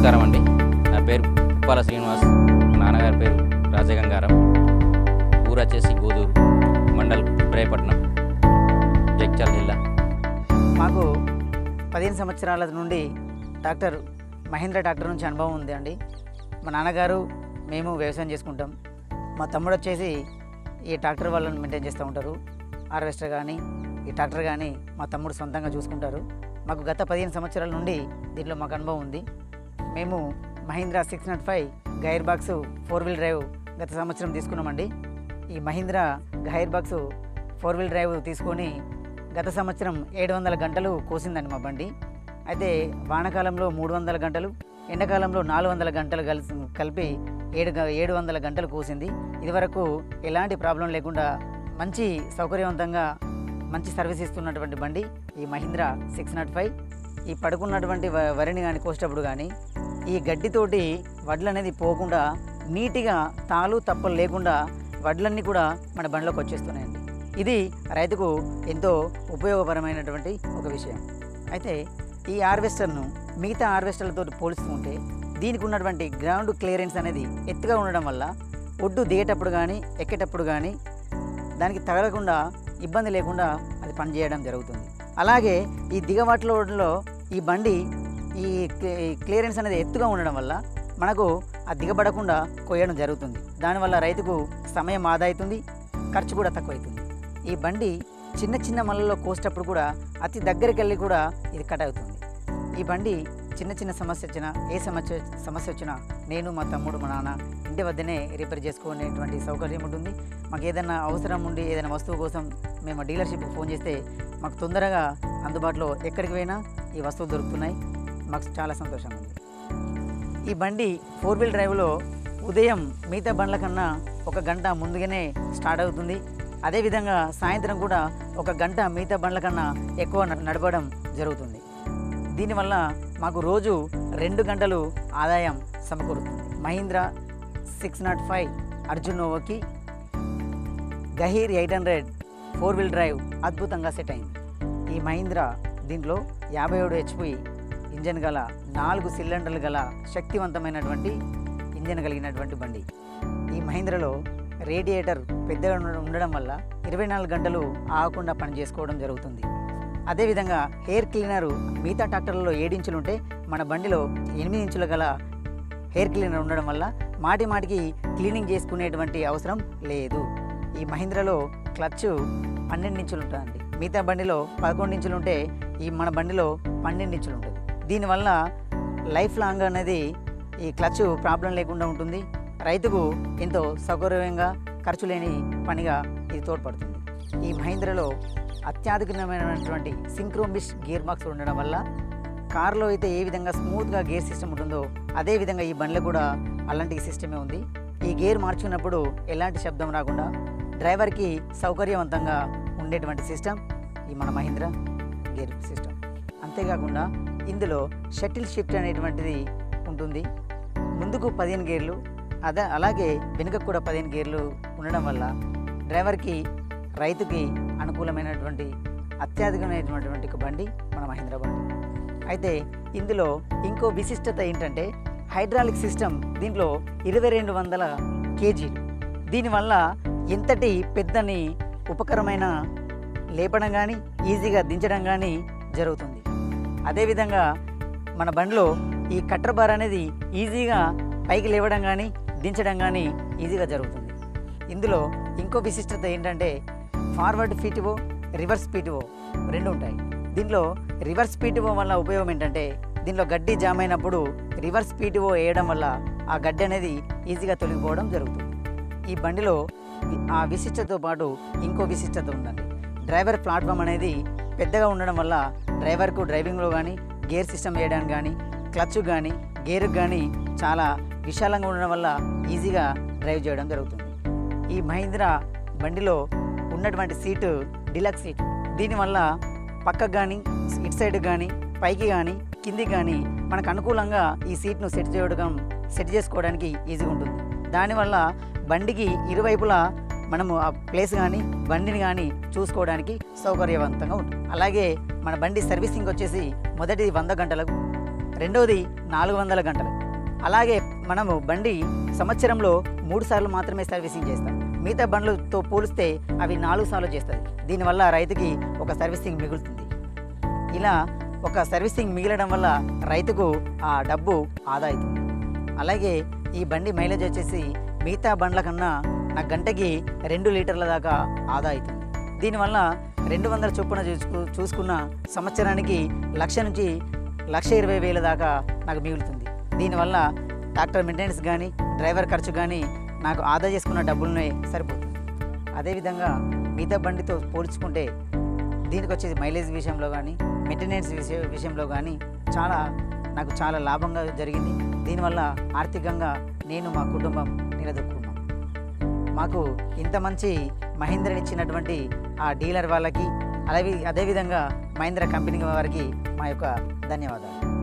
నమస్కారం అండి. నా పేరు ఉప్పాల శ్రీనివాస్. మా నాన్నగారి పేరు రాజగంగారం. ఊరు వచ్చేసి గోదూరు మండల్ ఇబ్రాహీపట్నం, జగిత్యాల జిల్లా. మాకు 15 సంవత్సరాల నుండి డాక్టర్ మహేంద్ర డాక్టర్ నుంచి అనుభవం ఉంది అండి. మా నాన్నగారు మేము వ్యవసాయం చేసుకుంటాం. మా తమ్ముడు వచ్చేసి ఈ ట్రాక్టర్ వాళ్ళని మెయింటైన్ చేస్తూ ఉంటారు. హార్వెస్టర్ కానీ ఈ ట్రాక్టర్ కానీ మా తమ్ముడు సొంతంగా చూసుకుంటారు. మాకు గత 15 సంవత్సరాల నుండి దీంట్లో మాకు అనుభవం ఉంది. మేము Mahindra 605 gear box 4 wheel drive గత సంవత్సరం తీసుకున్నామండి. ఈ Mahindra gear box 4 wheel drive తీసుకొని గత సంవత్సరం 700 గంటలు కోసిందండి మా బండి. అయితే వానాకాలంలో 300 గంటలు, ఎండాకాలంలో 400 గంటలు కలిపి 700 గంటలు కోసింది. ఇదివరకు ఎలాంటి ప్రాబ్లం లేకుండా మంచి సౌకర్యవంతంగా మంచి సర్వీస్ ఇస్తున్నటువంటి బండి ఈ మహీంద్రా 605. ఈ పడుకున్నటువంటి వరిని కానీ కోసేటప్పుడు కానీ ఈ గడ్డితోటి వడ్లు అనేది పోకుండా నీట్గా తాలు తప్పలు లేకుండా వడ్లన్నీ కూడా మన బండిలోకి వచ్చేస్తున్నాయండి. ఇది రైతుకు ఎంతో ఉపయోగకరమైనటువంటి ఒక విషయం. అయితే ఈ హార్వెస్టర్ను మిగతా హార్వెస్టర్లతో పోల్చుకుంటే దీనికి ఉన్నటువంటి గ్రౌండ్ క్లియరెన్స్ అనేది ఎత్తుగా ఉండడం వల్ల ఒడ్డు దిగేటప్పుడు కానీ ఎక్కేటప్పుడు కానీ దానికి తగలకుండా ఇబ్బంది లేకుండా అది పనిచేయడం జరుగుతుంది. అలాగే ఈ దిగబాటులో ఈ బండి ఈ క్లియరెన్స్ అనేది ఎత్తుగా ఉండడం వల్ల మనకు ఆ దిగబడకుండా కొయ్యడం జరుగుతుంది. దానివల్ల రైతుకు సమయం ఆదా అవుతుంది, ఖర్చు కూడా తక్కువ అవుతుంది. ఈ బండి చిన్న చిన్న మళ్ళలో కోసేటప్పుడు కూడా అతి దగ్గరికి వెళ్ళి కూడా ఇది కట్ అవుతుంది. ఈ బండి చిన్న చిన్న సమస్య వచ్చినా ఏ సమస్య వచ్చినా నేను మా తమ్ముడు మా నాన్న ఇంటి వద్దనే రిపేర్ చేసుకునేటువంటి సౌకర్యం ఉంటుంది. మాకు ఏదైనా అవసరం ఉండి ఏదైనా వస్తువు కోసం మేము డీలర్షిప్కి ఫోన్ చేస్తే మాకు తొందరగా అందుబాటులో ఎక్కడికి పోయినా ఈ వస్తువులు దొరుకుతున్నాయి. మాకు చాలా సంతోషంగా ఉంది. ఈ బండి 4 వీల్ డ్రైవ్లో ఉదయం మిగతా బండ్ల కన్నా 1 గంట ముందుగానే స్టార్ట్ అవుతుంది. అదేవిధంగా సాయంత్రం కూడా 1 గంట మిగతా బండ్ల కన్నా ఎక్కువ నడపడం జరుగుతుంది. దీనివల్ల మాకు రోజు 2 గంటలు ఆదాయం సమకూరుతుంది. మహీంద్రా 605 అర్జున్ నోవాకి గహీర్ 800 4 వీల్ డ్రైవ్ అద్భుతంగా సెట్ అయింది. ఈ మహీంద్రా దీంట్లో 57 HP ఇంజన్ గల 4 సిలిండర్లు గల శక్తివంతమైనటువంటి ఇంజన్ కలిగినటువంటి బండి. ఈ మహీంద్రాలో రేడియేటర్ పెద్దగా ఉండడం వల్ల 24 గంటలు ఆగకుండా పనిచేసుకోవడం జరుగుతుంది. అదేవిధంగా హెయిర్ క్లీనరు మిగతా ట్రాక్టర్లలో 7 ఇంచులు ఉంటే మన బండిలో 8 ఇంచుల గల హెయిర్ క్లీనర్ ఉండడం వల్ల మాటికి క్లీనింగ్ చేసుకునేటువంటి అవసరం లేదు. ఈ మహీంద్రాలో క్లచ్ 12 ఇంచులు ఉంటుందండి. మిగతా బండిలో 11 ఇంచులు ఉంటే ఈ మన బండిలో 12 ఇంచులు ఉంటుంది. దీనివల్ల లైఫ్ లాంగ్ అనేది ఈ క్లచ్ ప్రాబ్లం లేకుండా ఉంటుంది. రైతుకు ఎంతో సౌకర్యంగా ఖర్చు లేని పనిగా ఇది తోడ్పడుతుంది. ఈ మహీంద్రాలో అత్యాధునికమైనటువంటి సింక్రోమిష్ గేర్ బాక్స్ ఉండడం వల్ల కారులో అయితే ఏ విధంగా స్మూత్గా గేర్ సిస్టమ్ ఉంటుందో అదేవిధంగా ఈ బండ్లో కూడా అలాంటి సిస్టమే ఉంది. ఈ గేర్ మార్చుకున్నప్పుడు ఎలాంటి శబ్దం రాకుండా డ్రైవర్కి సౌకర్యవంతంగా ఉండేటువంటి సిస్టమ్ ఈ మన మహీంద్రా గేర్ సిస్టమ్. అంతేకాకుండా ఇందులో షటిల్ షిఫ్ట్ అనేటువంటిది ఉంటుంది. ముందుకు 15 గేర్లు అలాగే వెనుకకు కూడా 15 గేర్లు ఉండడం వల్ల డ్రైవర్కి రైతుకి అనుకూలమైనటువంటి అత్యాధునికమైనటువంటి ఒక బండి మన మహీంద్రా బండి. అయితే ఇందులో ఇంకో విశిష్టత ఏంటంటే హైడ్రాలిక్ సిస్టమ్ దీంట్లో 2200 కేజీలు. దీనివల్ల ఎంతటి పెద్దని ఉపకరమైన లేపడం కానీ ఈజీగా దించడం కానీ జరుగుతుంది. అదేవిధంగా మన బండిలో ఈ కట్టర్ బార్ అనేది ఈజీగా పైకి లేవడం కానీ దించడం కానీ ఈజీగా జరుగుతుంది. ఇందులో ఇంకో విశిష్టత ఏంటంటే ఫార్వర్డ్ పీటీఓ, రివర్స్ పీటీఓ 2 ఉంటాయి. దీంట్లో రివర్స్ పీటీఓ వల్ల ఉపయోగం ఏంటంటే దీంట్లో గడ్డి జామ్ అయినప్పుడు రివర్స్ పీటీఓ వేయడం వల్ల ఆ గడ్డి అనేది ఈజీగా తొలగిపోవడం జరుగుతుంది. ఈ బండిలో ఆ విశిష్టతతో పాటు ఇంకో విశిష్టత ఉందండి. డ్రైవర్ ప్లాట్ఫామ్ అనేది పెద్దగా ఉండడం వల్ల డ్రైవర్కు డ్రైవింగ్లో కానీ గేర్ సిస్టమ్ వేయడానికి కానీ క్లచ్ కానీ గేర్కు కానీ చాలా విశాలంగా ఉండడం వల్ల ఈజీగా డ్రైవ్ చేయడం జరుగుతుంది. ఈ మహీంద్రా బండిలో ఉన్నటువంటి సీటు డిలక్స్ సీట్. దీనివల్ల పక్కకు కానీ ఇటు సైడ్ కానీ పైకి కానీ కిందికి కానీ మనకు అనుకూలంగా ఈ సీట్ను సెట్ చేసుకోవడానికి ఈజీగా ఉంటుంది. దానివల్ల బండికి ఇరువైపులా మనము ఆ ప్లేస్ కానీ బండిని కానీ చూసుకోవడానికి సౌకర్యవంతంగా ఉంటుంది. అలాగే మన బండి సర్వీసింగ్ వచ్చేసి మొదటిది 100 గంటలకు, రెండవది 400 గంటలకు. అలాగే మనము బండి సంవత్సరంలో 3 సార్లు మాత్రమే సర్వీసింగ్ చేస్తాం. మిగతా బండ్లతో పోలిస్తే అవి 4 సార్లు చేస్తుంది. దీనివల్ల రైతుకి ఒక సర్వీసింగ్ మిగులుతుంది. ఇలా ఒక సర్వీసింగ్ మిగలడం వల్ల రైతుకు ఆ డబ్బు ఆదా అవుతుంది. అలాగే ఈ బండి మైలేజ్ వచ్చేసి మిగతా బండ్ల కన్నా నాకు గంటకి 2 లీటర్ల దాకా ఆదా అవుతుంది. దీనివల్ల 200 చొప్పున చూసుకున్న సంవత్సరానికి 1,00,000 నుంచి 1,20,000 దాకా నాకు మిగులుతుంది. దీనివల్ల ట్రాక్టర్ మెయింటెనెన్స్ కానీ డ్రైవర్ ఖర్చు కానీ నాకు ఆదా చేసుకున్న డబ్బులనే సరిపోతుంది. అదేవిధంగా మిగతా బండితో పోల్చుకుంటే దీనికి వచ్చేసి మైలేజ్ విషయంలో కానీ మెయింటెనెన్స్ విషయంలో కానీ నాకు చాలా లాభంగా జరిగింది. దీనివల్ల ఆర్థికంగా నేను మా కుటుంబం నిలదొక్కున్నాం. మాకు ఇంత మంచి మహీంద్రని ఇచ్చినటువంటి ఆ డీలర్ వాళ్ళకి అదేవిధంగా మహీంద్రా కంపెనీ వారికి మా యొక్క ధన్యవాదాలు.